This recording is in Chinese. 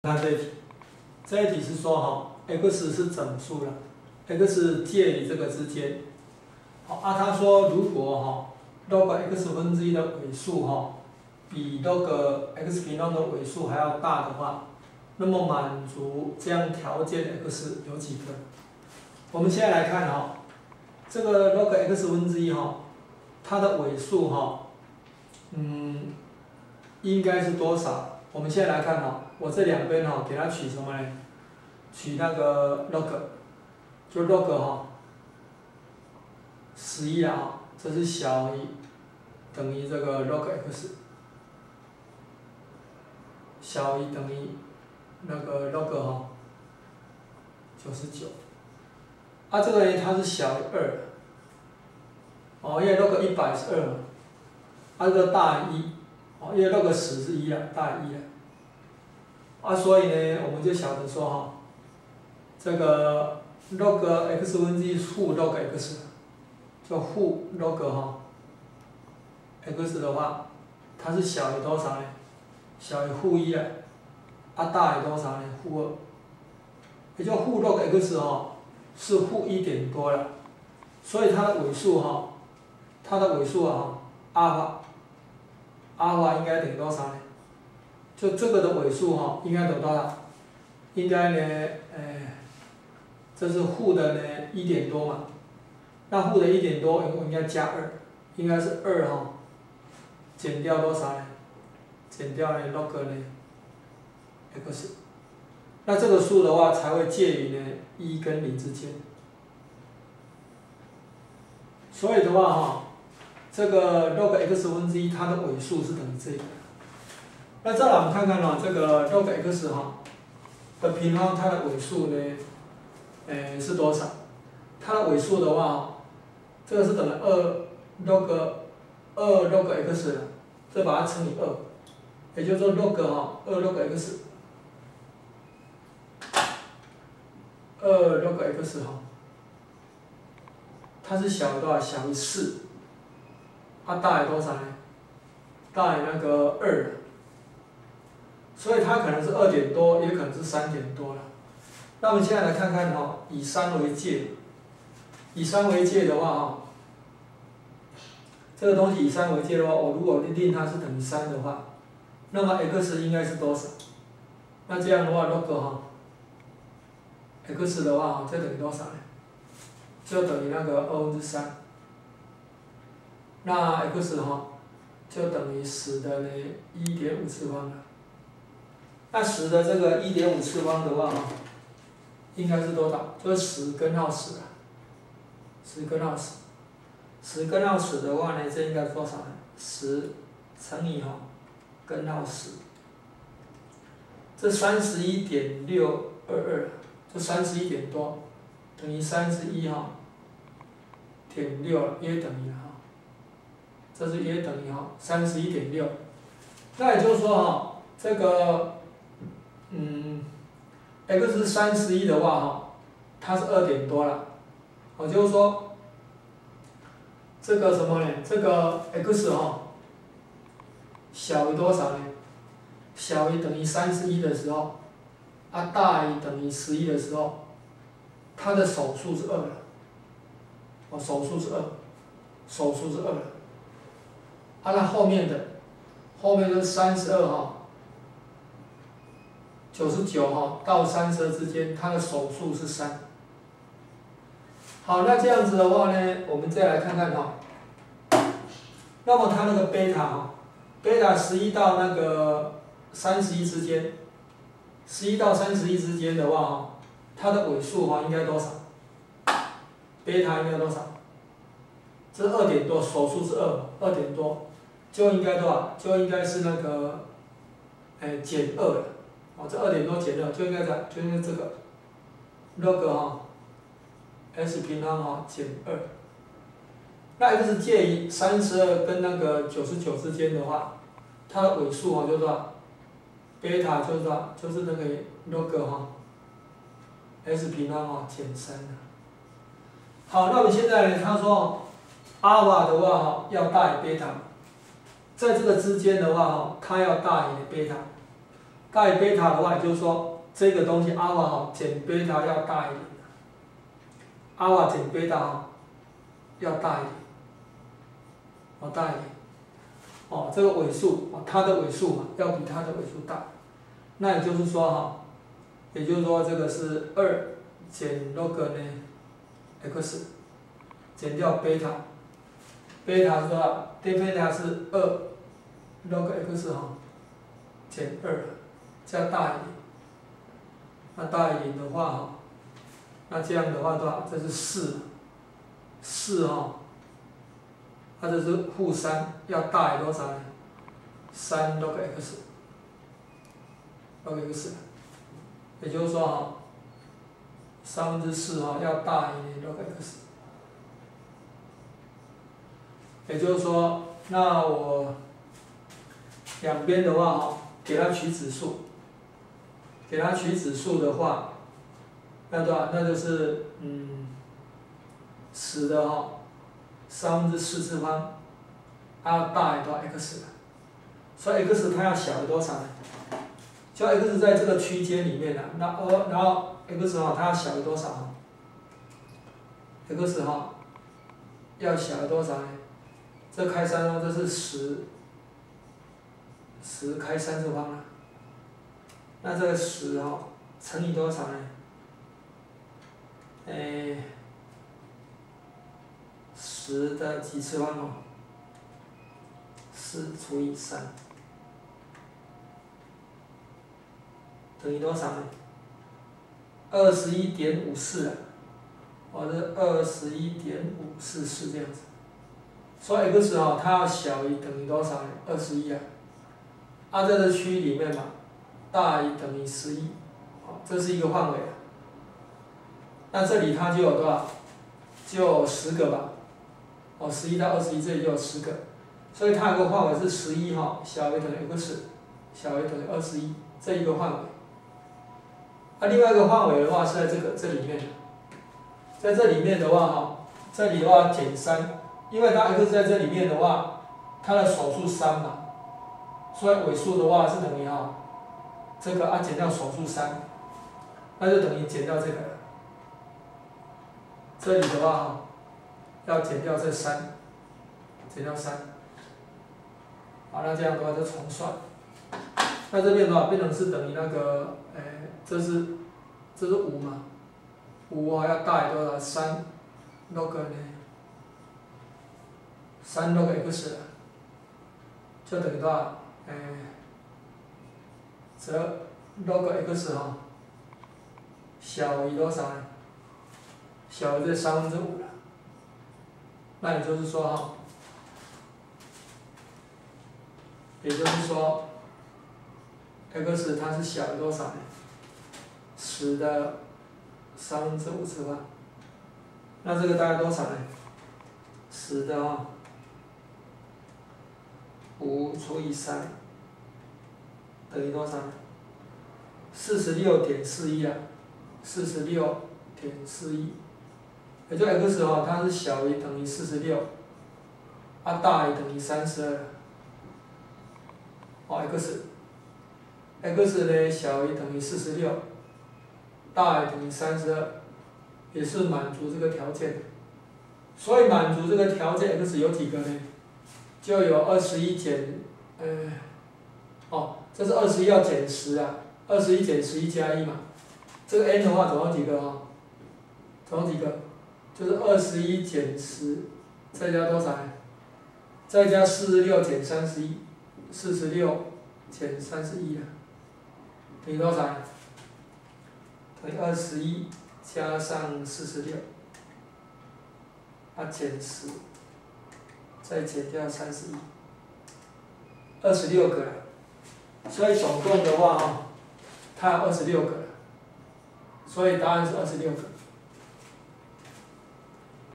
看这一题，这一题是说哈 ，x 是整数了 ，x 介于这个之间。好他说如果log x 分之一的尾数比log x 平方的尾数还要大的话，那么满足这样条件的 x 有几个？我们现在来看这个 log x 分之一它的尾数应该是多少？我们现在来看我这两边给它取什么呢？取那个 log， 就 log 11这是小于等于这个 log x， 小于等于那个 log 99。这个呢它是小于2，因为 log 100是2嘛，这个大于1，因为 log 10是1大于1所以呢，我们就晓得说这个 log x 分之一负 log x， 就负 log x 的话，它是小于多少呢？小于负1大于多少呢？负2，也就负 log x 是负1点多了，所以它的尾数阿法应该等于多少呢？就这个的尾数应该等于多少？应该呢，这是负的呢1点多嘛，那负的1点多我应该加2，应该是2减掉多少呢？减掉呢 log 呢 x， 那这个数的话才会介于呢1跟0之间。所以的话这个 log x 分之一它的尾数是等于这个。那再来我们看看这个 log x 的平方，它的尾数呢，是多少？它的尾数的话这个是等于2 log x 了，这把它乘以2，也就是说 log 2 log x， 2 log x 它是小于多少？小于4，大于多少呢？大于那个2。所以它可能是2点多，也可能是3点多了。那我们现在来看看以3为界，以3为界的话这个东西以3为界的话，我如果令它是等于3的话，那么 x 应该是多少？那这样的话 log x 的话就等于多少呢？就等于那个3/2。那 x 就等于10的呢1.5次方了。那10的这个1.5次方的话应该是多少？就是10根号10啊，10根号10。10根号10的话呢，这应该是多少呢？10乘以根号10，这31.622，这31点多，等于31.6，约等于这是约等于31.6。那也就是说这个x 31的话它是2点多了，就是说这个什么呢？这个 x 小于多少呢？小于等于31的时候，大于等于11的时候，它的首数是2了，首数是2，首数是2了。那后面是3299到32之间，它的首数是3。好，那这样子的话呢，我们再来看看那么它那个贝塔11到那个31之间，11到31之间的话它的尾数应该多少？贝塔应该多少？这是2点多，首数是2点多，就应该多少？就应该是那个减2了。这2点多减2就应该就应该这个 log x 平方减2。那 x 介于32跟那个99之间的话，它的尾数就是多少？贝塔就是多少？就是那个 log x 平方减3了。好，那我们现在呢，他说阿尔法的话要大于贝塔，在这个之间的话它要大于贝塔。 大于贝塔的话，也就是说这个东西阿尔法减贝塔要大一点，阿尔法减贝塔要大一点，大一点。这个尾数它的尾数嘛，要比它的尾数大。那也就是说也就是说这个是2减 log 呢 x 减掉贝塔，贝塔是多少？对，贝塔是2 log x 减2，这样大一点。那大于0的话那这样的话多少？这是4那这是-3，要大于多少呢？3 log x，log x， 也就是说4/3要大于 log x， 也就是说，那我两边的话给它取指数，的话，那多少？那就是10的4/3次方，它要大于多少 x， 所以 x 它要小于多少呢？就 x 在这个区间里面然后 x 它要小于多少？x 要小于多少呢？这开3这是10开3次方那这个10乘以多少呢？10的几次方4除以3等于多少呢？21.54这21.544这样子。所以 x 它要小于等于多少呢？21在这个区域里面嘛，大于等于11，这是一个范围那这里它就有多少？就有10个吧。11到21这里就有10个，所以它有个范围是11小于等于 x， 小于等于21这一个范围。另外一个范围的话是在这里面的，在这里面的话这里的话减3，因为它 x 在这里面的话，它的首数3嘛，所以尾数的话是等于这个减掉首数3，那就等于减掉这个了。这里的话要减掉这3，减掉3。那这样的话就重算。那这边的话变成是等于那个，这是5嘛，5要大于多少？3 log 呢？3 log x 就等于多少？则 log x 小于多少呢？小于这5/3了。那也就是说x 它是小于多少呢？10的5/3次方。那这个大概多少呢？10的5除以3等于多少呢？46.4146.41，也就 x 它是小于等于46，大于等于32。x 呢小于等于46，大于等于32，也是满足这个条件的。所以满足这个条件 x 有几个呢？就有21减，这是21要减10 21减11加1嘛。这个 n 的话总共几个总共几个？就是21减10，再加多少呢？再加46减31，46减31等于多少？等于21加上46，减10，再减掉31，26个了。所以总共的话它有26个，所以答案是26个。